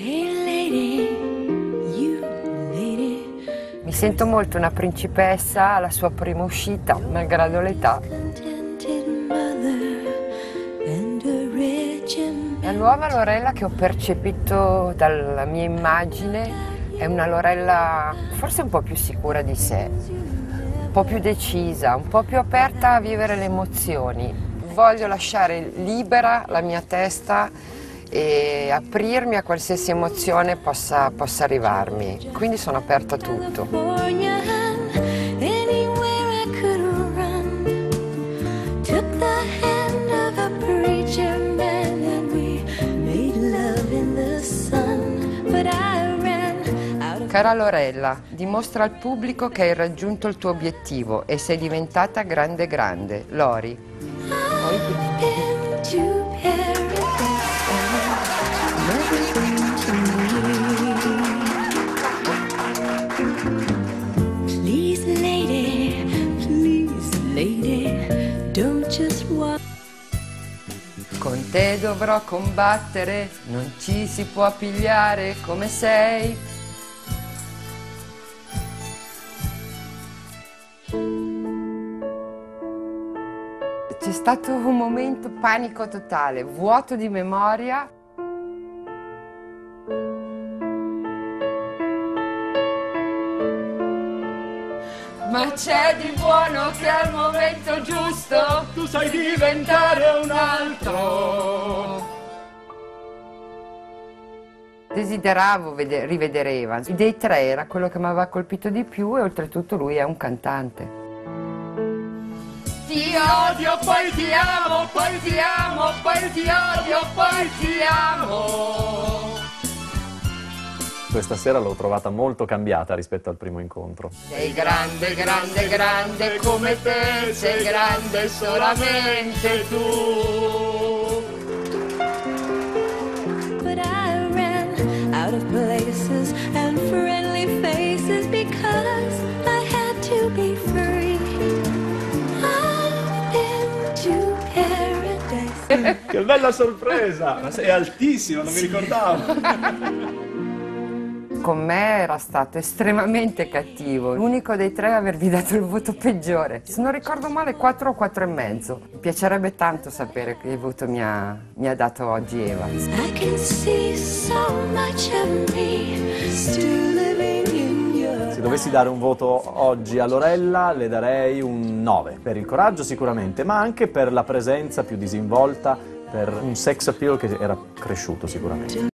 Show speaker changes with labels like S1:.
S1: Mi sento molto una principessa alla sua prima uscita, malgrado l'età. La nuova Lorella che ho percepito dalla mia immagine è una Lorella forse un po' più sicura di sé, un po' più decisa, un po' più aperta a vivere le emozioni. Voglio lasciare libera la mia testa e aprirmi a qualsiasi emozione possa arrivarmi. Quindi sono aperta a tutto. Cara Lorella, dimostra al pubblico che hai raggiunto il tuo obiettivo e sei diventata grande grande. Lori. Con te dovrò combattere, non ci si può pigliare come sei. C'è stato un momento panico totale, vuoto di memoria. Ma c'è di buono che al momento giusto tu sai diventare un altro. Desideravo rivedere Evans. Dei tre era quello che mi aveva colpito di più e oltretutto lui è un cantante. Ti odio, poi ti amo, poi ti amo, poi ti odio, poi ti amo.
S2: Questa sera l'ho trovata molto cambiata rispetto al primo incontro.
S1: Sei grande, grande, grande come te, sei grande solamente tu. But I ran out of places and friendly faces because I had to be free.
S3: Che bella sorpresa! Ma sei altissima, non mi ricordavo.
S1: Con me era stato estremamente cattivo, l'unico dei tre a avervi dato il voto peggiore. Se non ricordo male 4 o 4 e mezzo. Mi piacerebbe tanto sapere che voto mi ha dato oggi Evans.
S2: Se dovessi dare un voto oggi a Lorella le darei un 9, per il coraggio sicuramente, ma anche per la presenza più disinvolta, per un sex appeal che era cresciuto sicuramente.